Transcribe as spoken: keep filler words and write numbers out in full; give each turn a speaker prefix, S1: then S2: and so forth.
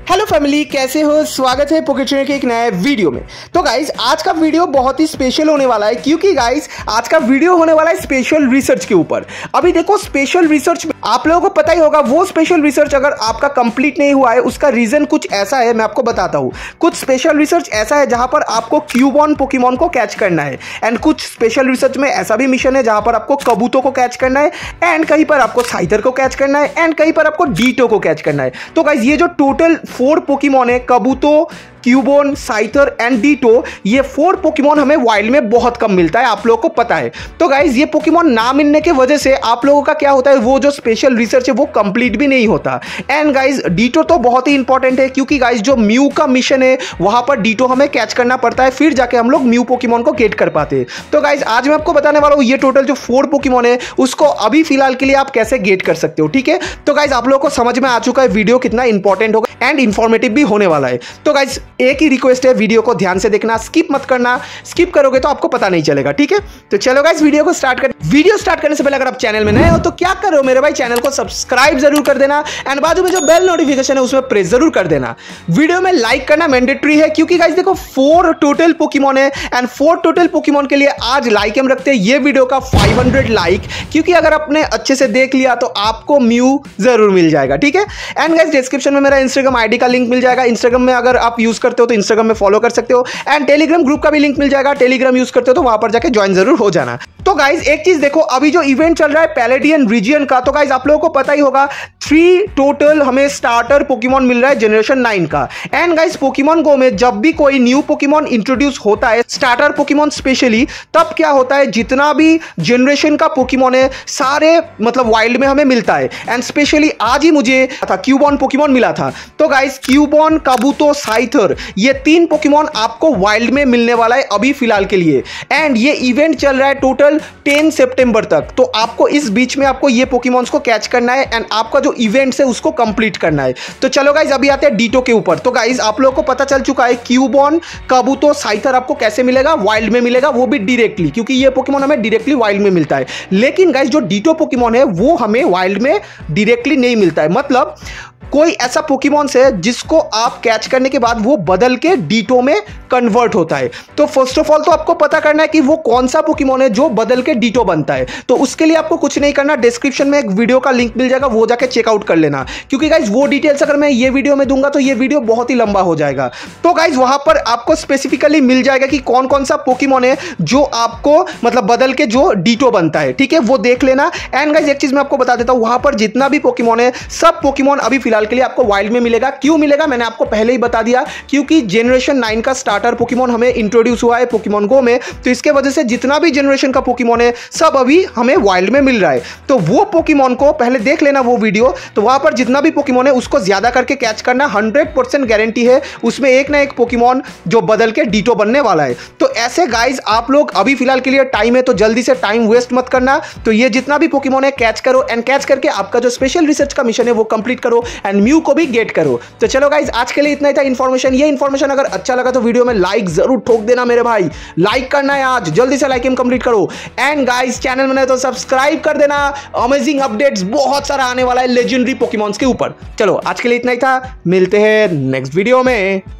S1: Hello family, कैसे हो? स्वागत है पोकेट्रेनर के एक नए वीडियो में। तो गाइज आज का वीडियो बहुत ही स्पेशल होने वाला है, क्योंकि गाइज आज का वीडियो होने वाला है स्पेशल रिसर्च के ऊपर। अभी देखो, स्पेशल रिसर्च आप लोगों को पता ही होगा, वो स्पेशल रिसर्च अगर आपका कंप्लीट नहीं हुआ है उसका रीजन कुछ ऐसा है, मैं आपको बताता हूँ। कुछ स्पेशल रिसर्च ऐसा है जहां पर आपको क्यूबॉन पोकेमॉन को कैच करना है, एंड कुछ स्पेशल रिसर्च में ऐसा भी मिशन है जहां पर आपको कबूतों को कैच करना है, एंड कहीं पर आपको साइथर को कैच करना है, एंड कहीं पर आपको डीटो को कैच करना है। तो गाइज ये जो टोटल फोर पोकेमॉन है, Kabuto, Cubone, Scyther and Ditto, ये फोर पोकेमॉन हमें वाइल्ड में बहुत कम मिलता है, आप लोगों को पता है। तो गाइज ये पोकेमॉन ना मिलने की वजह से आप लोगों का क्या होता है, वो जो स्पेशल रिसर्च है वो कंप्लीट भी नहीं होता। एंड गाइज डीटो तो बहुत ही इंपॉर्टेंट है, क्योंकि गाइज जो म्यू का मिशन है वहां पर डीटो हमें कैच करना पड़ता है, फिर जाके हम लोग म्यू पोकेमॉन को गेट कर पाते हैं। तो गाइज आज मैं आपको बताने वाला हूं ये टोटल जो फोर पोकेमॉन है उसको अभी फिलहाल के लिए आप कैसे गेट कर सकते हो, ठीक है। तो गाइज आप लोगों को समझ में आ चुका है वीडियो कितना इंपॉर्टेंट होगा एंड इंफॉर्मेटिव भी होने वाला है। तो गाइज एक ही रिक्वेस्ट है, वीडियो को ध्यान से देखना, स्किप मत करना, स्किप करोगे तो आपको पता नहीं चलेगा, ठीक है। तो चलो गाइस वीडियो को स्टार्ट कर। वीडियो स्टार्ट करने से पहले अगर आप चैनल में नए हो तो क्या कर रहे हो मेरे भाई, चैनल को सब्सक्राइब जरूर कर देना, एंड बाजू में जो बेल नोटिफिकेशन है उसमें प्रेस जरूर कर देना। वीडियो में लाइक करना मैंडेटरी है, क्योंकि गाइस देखो फोर टोटल पोकेमॉन है, एंड फोर टोटल पोकेमॉन के लिए आज लाइक हम रखते हैं ये वीडियो का फाइव हंड्रेड लाइक, क्योंकि अगर आपने अच्छे से देख लिया तो आपको म्यू जरूर मिल जाएगा, ठीक है। एंड गाइस डिस्क्रिप्शन में मेरा इंस्टाग्राम आईडी का लिंक मिल जाएगा, इंस्टाग्राम में अगर आप यूज करते हो तो इंस्टाग्राम में फॉलो कर सकते हो, एंड टेलीग्राम ग्रुप का भी लिंक मिल जाएगा, टेलीग्राम यूज करते हो तो वहां पर जाके ज्वाइन जरूर हो जाना। तो गाइज एक चीज देखो, अभी जो इवेंट चल रहा है पैलेडियन रीजियन का, तो गाइज आप लोगों को पता ही होगा थ्री टोटल हमें स्टार्टर पोकेमॉन मिल रहा है जनरेशन नाइन का। एंड गाइज पोकेमॉन गो में जब भी कोई न्यू पोकेमॉन इंट्रोड्यूस होता है, स्टार्टर पोकेमॉन स्पेशली, तब क्या होता है जितना भी जनरेशन का पोकेमॉन है सारे मतलब वाइल्ड में हमें मिलता है। एंड स्पेशली आज ही मुझे था क्यूबॉन पोकेमॉन मिला था। तो गाइज क्यूबॉन, कबूतो, साइथर, ये तीन पोकेमॉन आपको वाइल्ड में मिलने वाला है अभी फिलहाल के लिए। एंड ये इवेंट चल रहा है टोटल टेन सितंबर तक, तो आपको इस बीच में आपको ये पोकेमॉन्स को कैच करना है एंड आपका जो इवेंट्स है उसको कंप्लीट करना है। तो चलो गाइज अभी आते हैं डीटो के ऊपर। तो गाइज आप लोगों को पता चल चुका है क्यूबॉन, कबूतो, साइथर आपको कैसे मिलेगा, वाइल्ड में मिलेगा, वो भी डायरेक्टली, क्योंकि ये पोकेमॉन हमें डायरेक्टली वाइल्ड में मिलता है। लेकिन गाइज जो डीटो पोकेमॉन है वो हमें वाइल्ड में डायरेक्टली नहीं मिलता है। मतलब कोई ऐसा पोकेमॉन है जिसको आप कैच करने के बाद वो बदल के डीटो में कन्वर्ट होता है। तो फर्स्ट ऑफ ऑल तो आपको पता करना है कि वो कौन सा पोकेमॉन है जो बदल के डीटो बनता है। तो उसके लिए आपको कुछ नहीं करना, डिस्क्रिप्शन में एक वीडियो का लिंक मिल जाएगा, वो जाके चेकआउट कर लेना, क्योंकि गाइज वो डिटेल्स अगर मैं ये वीडियो में दूंगा तो ये वीडियो बहुत ही लंबा हो जाएगा। तो गाइज वहां पर आपको स्पेसिफिकली मिल जाएगा कि कौन कौन सा पोकेमॉन है जो आपको मतलब बदल के जो डीटो बनता है, ठीक है, वो देख लेना। एंड गाइज एक चीज मैं आपको बता देता हूं, वहां पर जितना भी पोकेमॉन है सब पोकेमॉन अभी फिलहाल के लिए आपको वाइल्ड में मिलेगा। क्यों मिलेगा मैंने आपको पहले ही बता दिया, क्योंकि जनरेशन नाइन का स्टार्टर पोकेमॉन हमें इंट्रोड्यूस हुआ है पोकेमॉन गो में, तो इसके वजह से जितना भी जनरेशन का पोकेमॉन है सब अभी हमें वाइल्ड में मिल रहा है। तो वो पोकेमॉन को पहले देख लेना वो वीडियो, तो वहां पर जितना भी पोकेमॉन है उसको ज्यादा करके कैच करना, हंड्रेड परसेंट गारंटी है उसमें एक ना एक पोकेमॉन जो बदल के डीटो बनने वाला है। तो ऐसे गाइज आप लोग अभी फिलहाल के लिए टाइम है तो जल्दी से टाइम वेस्ट मत करना, तो ये जितना भी पोकेमॉन है कैच करो, एंड कैच करके आपका जो स्पेशल रिसर्च का मिशन है वो कंप्लीट करो एंड म्यू को भी गेट करो। तो चलो गाइज आज के लिए इतना ही था इन्फॉर्मेशन। ये इन्फॉर्मेशन अगर अच्छा लगा तो वीडियो में लाइक जरूर ठोक देना मेरे भाई, लाइक करना है आज, जल्दी से लाइक इन कंप्लीट करो। एंड गाइज चैनल में नहीं तो सब्सक्राइब कर देना, अमेजिंग अपडेट्स बहुत सारा आने वाला है लेजेंडरी पोकेमॉन्स के ऊपर। चलो आज के लिए इतना ही था, मिलते हैं नेक्स्ट वीडियो में।